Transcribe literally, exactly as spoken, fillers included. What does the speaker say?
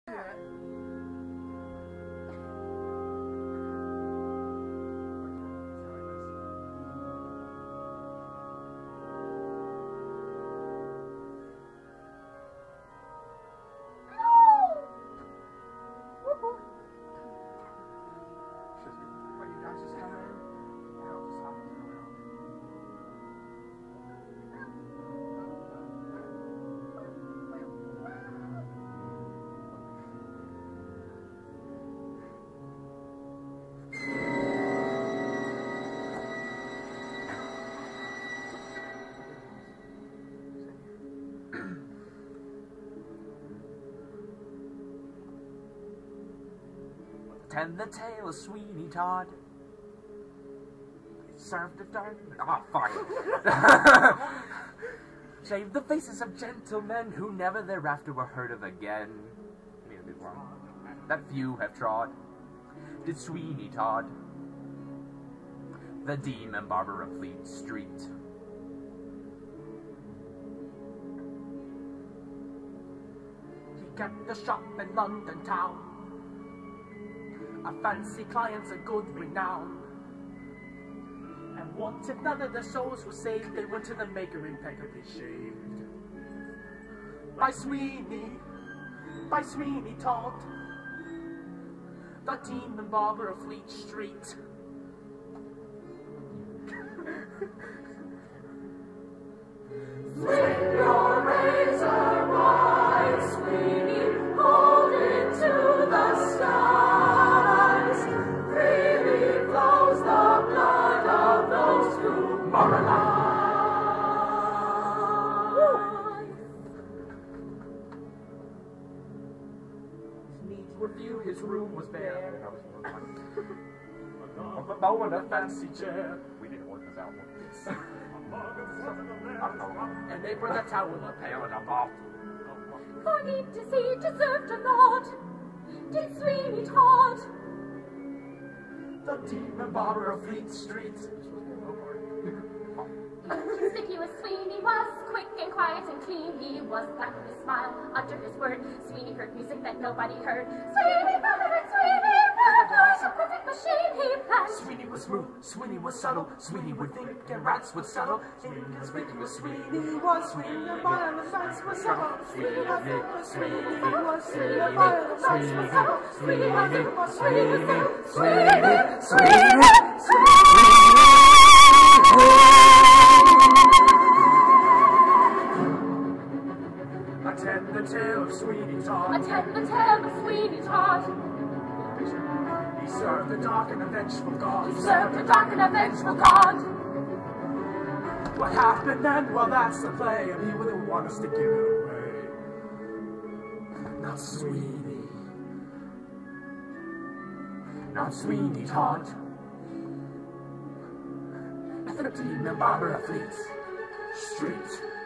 Tend the tale of Sweeney Todd. Served the dark. Ah, oh, fine. Shaved the faces of gentlemen who never thereafter were heard of again. Maybe wrong. That few have trod. Did Sweeney Todd, the demon barber of Fleet Street. He kept a shop in London town. A fancy client's a good renown. And what if none of their souls were saved? They went to the maker impeccably shaved. By Sweeney, by Sweeney Todd, the demon barber of Fleet Street. Swing your razor wide, Sweeney, hold it to the skies. Freely flows the blood of those who are alive. His needs were few, his room was bare. Of a bow and a fancy chair. We didn't work this out. And they brought a towel, a pail, and a mop. For need to see deserved a nod. Did Sweeney Todd, the demon barber of Fleet Street. Conspicuous Sweeney was quick and quiet and clean. He was black with a smile under his word. Sweeney heard music that nobody heard. Sweeney Todd, Sweeney was a perfect machine he planned. Sweeney was smooth, Sweeney was subtle. Sweeney would think and rats would settle. Inconspicuous Sweeney was Sweeney, the bottom of the mice was subtle. Sweeney was Sweeney was Sweeney, the bottom of the mice was subtle. Sweeney was Sweeney was Sweeney, Sweeney, Sweeney. Attend the tale of Sweeney Todd. Attend the tale of Sweeney Todd. He served the dark and a vengeful God. He served a dark and a vengeful God. What happened then? Well, that's the play, and he wouldn't want us to give it away. Not Sweeney. Not Sweeney Todd. The demon barber of Fleet Street.